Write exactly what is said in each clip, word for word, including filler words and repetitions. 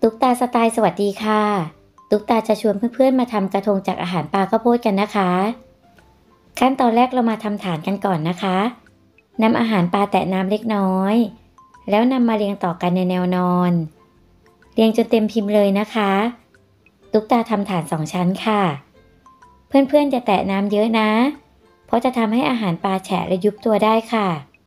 ตุ๊กตาสไตล์สวัสดีค่ะตุ๊กตาจะชวนเพื่อนๆมาทำกระทงจากอาหารปลาข้าวโพดกันนะคะขั้นตอนแรกเรามาทำฐานกันก่อนนะคะนำอาหารปลาแตะน้ำเล็กน้อยแล้วนำมาเรียงต่อกันในแนวนอนเรียงจนเต็มพิมพ์เลยนะคะตุ๊กตาทำฐานสองชั้นค่ะเพื่อนๆจะแตะน้ำเยอะนะเพราะจะทำให้อาหารปลาแฉะและยุบตัวได้ค่ะ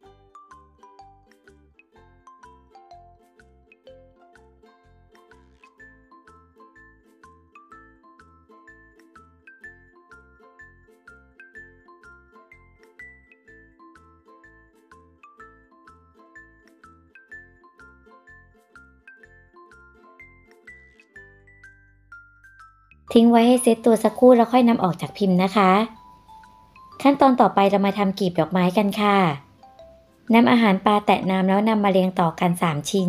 ทิ้งไว้ให้เซตตัวสักครู่แล้วค่อยนำออกจากพิมพ์นะคะขั้นตอนต่อไปเรามาทำกลีบดอกไม้กันค่ะนำอาหารปลาแตะน้ำแล้วนำมาเรียงต่อกันสามชิ้น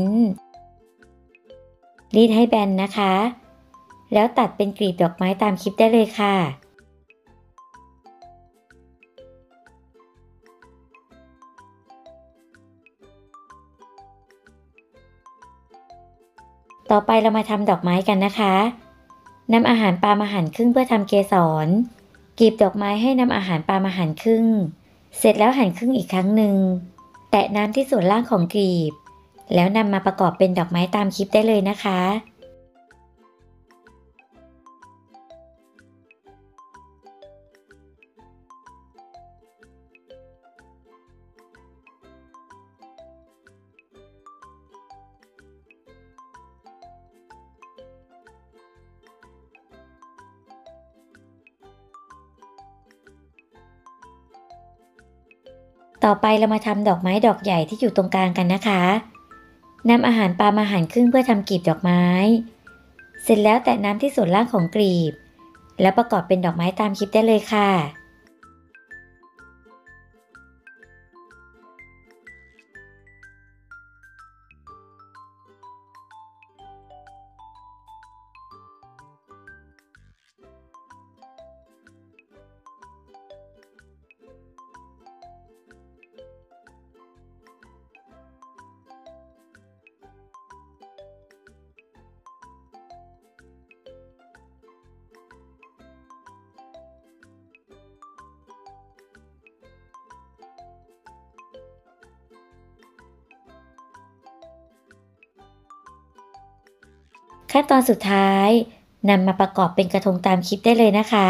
รีดให้แบนนะคะแล้วตัดเป็นกลีบดอกไม้ตามคลิปได้เลยค่ะต่อไปเรามาทำดอกไม้กันนะคะนำอาหารปลามาหั่นครึ่งเพื่อทำเกสรกลีบดอกไม้ให้นำอาหารปลามาหั่นครึ่งเสร็จแล้วหั่นครึ่งอีกครั้งหนึ่งแตะน้ำที่ส่วนล่างของกลีบแล้วนำมาประกอบเป็นดอกไม้ตามคลิปได้เลยนะคะต่อไปเรามาทำดอกไม้ดอกใหญ่ที่อยู่ตรงกลางกันนะคะนำอาหารปลามาหั่นครึ่งเพื่อทำกลีบดอกไม้เสร็จแล้วแตะน้ำที่ส่วนล่างของกลีบแล้วประกอบเป็นดอกไม้ตามคลิปได้เลยค่ะขั้นตอนสุดท้ายนำมาประกอบเป็นกระทงตามคลิปได้เลยนะคะ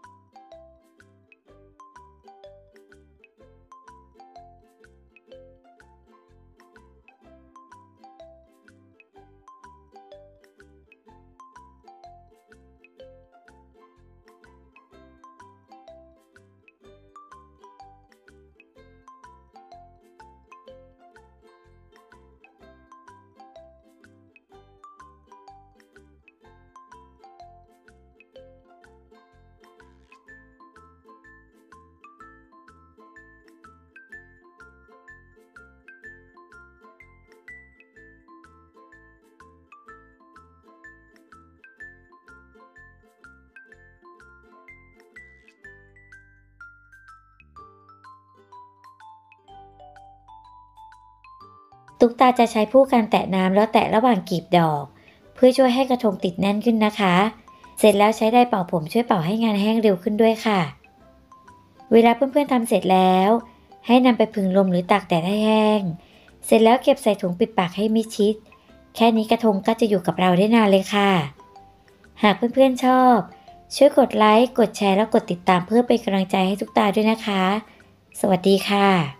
ตุ๊กตาจะใช้ผู้กันแตะน้ำแล้วแตะระหว่างกลีบดอกเพื่อช่วยให้กระทงติดแน่นขึ้นนะคะเสร็จแล้วใช้ไดร์เป่าผมช่วยเป่าให้งานแห้งเร็วขึ้นด้วยค่ะเวลาเพื่อนๆทำเสร็จแล้วให้นำไปผึ่งลมหรือตากแดดให้แห้งเสร็จแล้วเก็บใส่ถุงปิดปากให้มิดชิดแค่นี้กระทงก็จะอยู่กับเราได้นานเลยค่ะหากเพื่อนๆชอบช่วยกดไลค์กดแชร์แล้วกดติดตามเพื่อเป็นกำลังใจให้ตุ๊กตาด้วยนะคะสวัสดีค่ะ